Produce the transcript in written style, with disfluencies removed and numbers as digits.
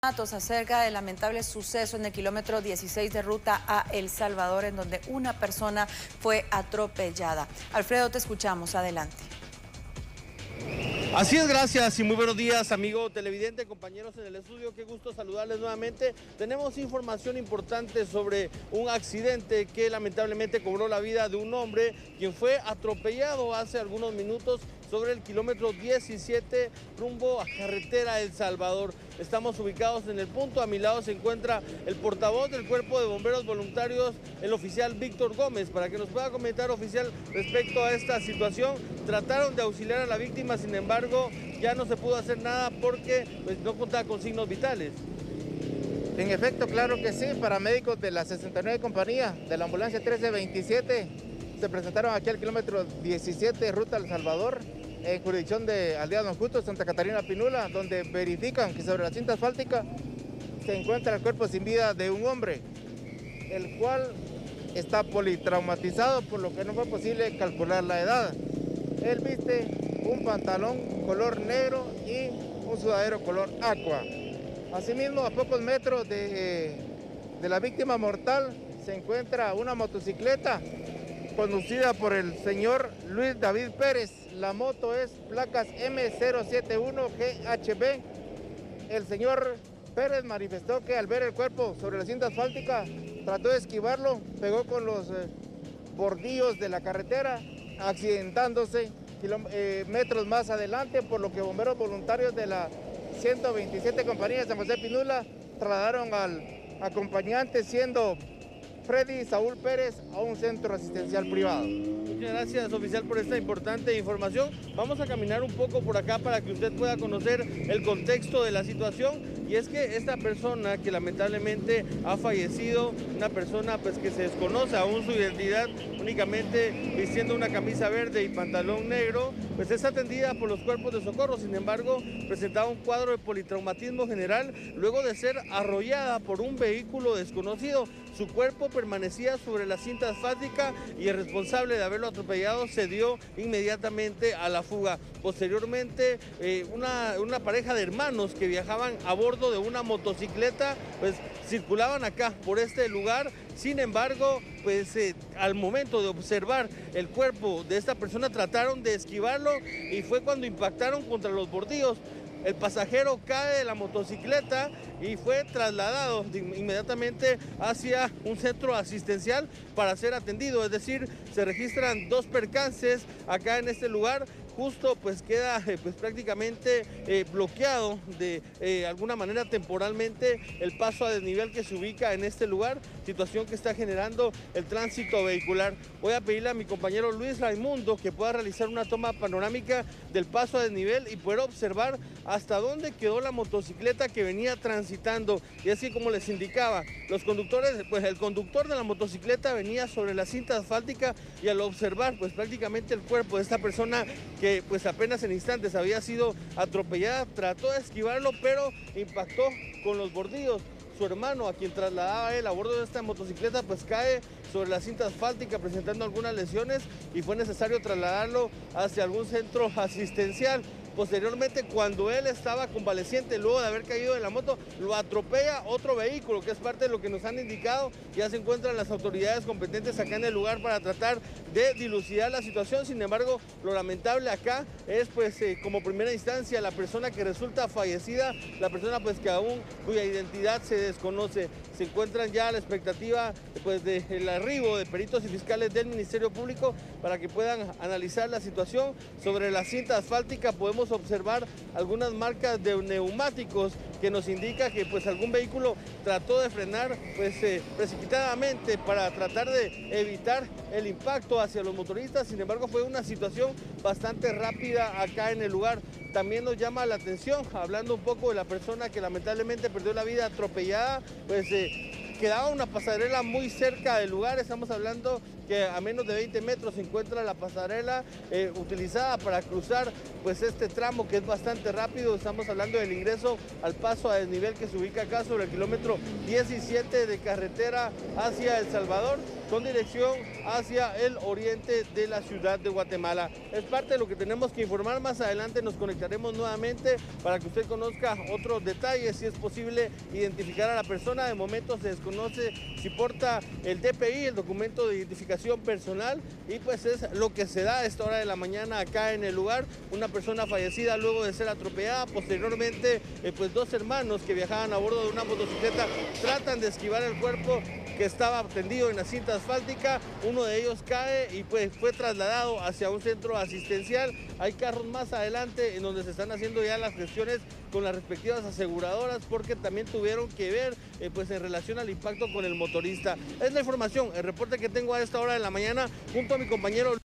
Acerca del lamentable suceso en el kilómetro 16 de ruta a El Salvador, en donde una persona fue atropellada. Alfredo, te escuchamos, adelante. Así es, gracias y muy buenos días, amigo televidente, compañeros en el estudio, qué gusto saludarles nuevamente. Tenemos información importante sobre un accidente que lamentablemente cobró la vida de un hombre quien fue atropellado hace algunos minutos sobre el kilómetro 17 rumbo a carretera El Salvador. Estamos ubicados en el punto, a mi lado se encuentra el portavoz del Cuerpo de Bomberos Voluntarios, el oficial Víctor Gómez, para que nos pueda comentar, oficial, respecto a esta situación. Trataron de auxiliar a la víctima, sin embargo, ya no se pudo hacer nada porque pues, no contaba con signos vitales. En efecto, claro que sí, paramédicos de la 69 compañía de la ambulancia 1327 se presentaron aquí al kilómetro 17 ruta El Salvador, en jurisdicción de Aldea Don Justo, Santa Catarina Pinula, donde verifican que sobre la cinta asfáltica se encuentra el cuerpo sin vida de un hombre, el cual está politraumatizado, por lo que no fue posible calcular la edad. Él viste un pantalón color negro y un sudadero color aqua. Asimismo, a pocos metros de la víctima mortal se encuentra una motocicleta conducida por el señor Luis David Pérez. La moto es placas M071GHB. El señor Pérez manifestó que al ver el cuerpo sobre la cinta asfáltica trató de esquivarlo, pegó con los bordillos de la carretera, accidentándose metros más adelante, por lo que bomberos voluntarios de la 127 compañía de San José Pinula trasladaron al acompañante, siendo Freddy Saúl Pérez, a un centro asistencial privado. Muchas gracias, oficial, por esta importante información. Vamos a caminar un poco por acá para que usted pueda conocer el contexto de la situación. Y es que esta persona que lamentablemente ha fallecido, una persona pues que se desconoce aún su identidad, únicamente vistiendo una camisa verde y pantalón negro, pues es atendida por los cuerpos de socorro. Sin embargo, presentaba un cuadro de politraumatismo general luego de ser arrollada por un vehículo desconocido. Su cuerpo permanecía sobre la cinta asfáltica y el responsable de haberlo atropellado se dio inmediatamente a la fuga. Posteriormente, una pareja de hermanos que viajaban a bordo de una motocicleta, pues circulaban acá por este lugar. Sin embargo, pues al momento de observar el cuerpo de esta persona trataron de esquivarlo y fue cuando impactaron contra los bordillos. El pasajero cae de la motocicleta y fue trasladado inmediatamente hacia un centro asistencial para ser atendido. Es decir, se registran 2 percances acá en este lugar. Justo pues queda pues prácticamente bloqueado de alguna manera temporalmente el paso a desnivel que se ubica en este lugar, situación que está generando el tránsito vehicular. Voy a pedirle a mi compañero Luis Raimundo que pueda realizar una toma panorámica del paso a desnivel y poder observar hasta dónde quedó la motocicleta que venía transitando. Y así como les indicaba, los conductores, pues el conductor de la motocicleta venía sobre la cinta asfáltica y al observar pues prácticamente el cuerpo de esta persona que pues apenas en instantes había sido atropellada, trató de esquivarlo, pero impactó con los bordillos. Su hermano, a quien trasladaba él a bordo de esta motocicleta, pues cae sobre la cinta asfáltica presentando algunas lesiones y fue necesario trasladarlo hacia algún centro asistencial. Posteriormente, cuando él estaba convaleciente, luego de haber caído de la moto, lo atropella otro vehículo, que es parte de lo que nos han indicado. Ya se encuentran las autoridades competentes acá en el lugar para tratar de dilucidar la situación. Sin embargo, lo lamentable acá es, pues, como primera instancia, la persona que resulta fallecida, la persona, pues, que aún cuya identidad se desconoce. Se encuentran ya a la expectativa, pues, del arribo de peritos y fiscales del Ministerio Público para que puedan analizar la situación. Sobre la cinta asfáltica podemos observar algunas marcas de neumáticos que nos indica que pues algún vehículo trató de frenar pues precipitadamente para tratar de evitar el impacto hacia los motoristas. Sin embargo, fue una situación bastante rápida acá en el lugar. También nos llama la atención, hablando un poco de la persona que lamentablemente perdió la vida atropellada, pues quedaba una pasarela muy cerca del lugar. Estamos hablando que a menos de 20 metros se encuentra la pasarela utilizada para cruzar pues este tramo que es bastante rápido. Estamos hablando del ingreso al paso a desnivel que se ubica acá sobre el kilómetro 17 de carretera hacia El Salvador, con dirección hacia el oriente de la ciudad de Guatemala. Es parte de lo que tenemos que informar. Más adelante nos conectaremos nuevamente para que usted conozca otros detalles, si es posible identificar a la persona. De momento se desconoce si porta el DPI, el documento de identificación personal, y pues es lo que se da a esta hora de la mañana acá en el lugar. Una persona fallecida luego de ser atropellada. Posteriormente, pues dos hermanos que viajaban a bordo de una motocicleta tratan de esquivar el cuerpo que estaba tendido en la cinta asfáltica. Uno de ellos cae y pues fue trasladado hacia un centro asistencial. Hay carros más adelante en donde se están haciendo ya las gestiones con las respectivas aseguradoras, porque también tuvieron que ver pues en relación al impacto con el motorista. Es la información, el reporte que tengo a esta hora de la mañana junto a mi compañero